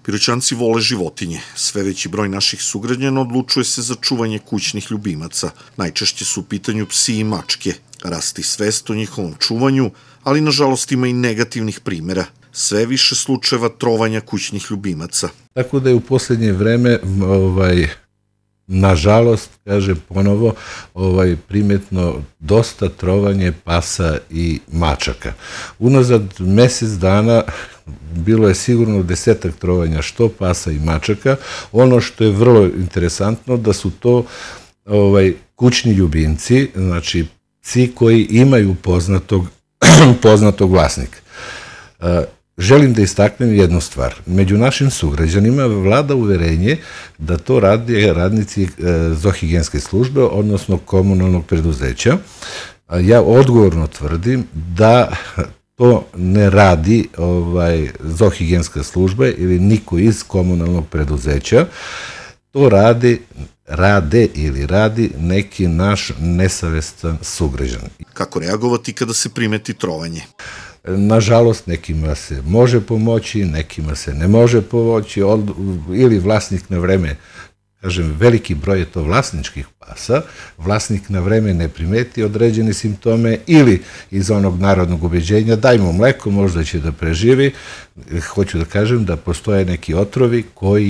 Piroćanci vole životinje. Sve veći broj naših sugrađana odlučuje se za čuvanje kućnih ljubimaca. Najčešće su u pitanju psi i mačke. Rasti svest o njihovom čuvanju, ali nažalost ima i negativnih primjera. Sve više slučajeva trovanja kućnih ljubimaca. Tako da je u posljednje vreme, nažalost, kaže ponovo, primetno dosta trovanje pasa i mačaka. Unazad mjesec dana bilo je sigurno 10-ak trovanja što pasa i mačaka. Ono što je vrlo interesantno da su to kućni ljubimci, znači psi koji imaju poznatog vlasnika. Želim da istaknem jednu stvar. Među našim sugrađanima vlada uverenje da to rade radnici zoohigijenske službe, odnosno komunalnog preduzeća. Ja odgovorno tvrdim da to ne radi zoohigijenska služba ili niko iz komunalnog preduzeća. To radi neki naš nesavestan sugrađan. Kako reagovati kada se primeti trovanje? Nažalost, nekima se može pomoći, nekima se ne može pomoći, ili vlasnik na vreme, kažem, veliki broj je to vlasničkih pasa, vlasnik na vreme ne primeti određene simptome ili iz onog narodnog ubeđenja daj mu mleko, možda će da preživi. Hoću da kažem da postoje neki otrovi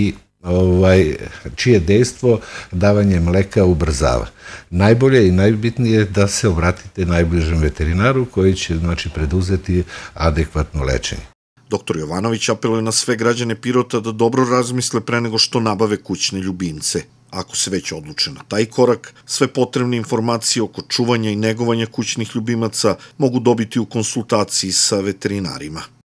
čije dejstvo davanje mleka ubrzava. Najbolje i najbitnije je da se obratite najbližem veterinaru koji će preduzeti adekvatno lečenje. Dr. Jovanović apeluje na sve građane Pirota da dobro razmisle pre nego što nabave kućne ljubimce. Ako se već odluče na taj korak, sve potrebne informacije oko čuvanja i negovanja kućnih ljubimaca mogu dobiti u konsultaciji sa veterinarima.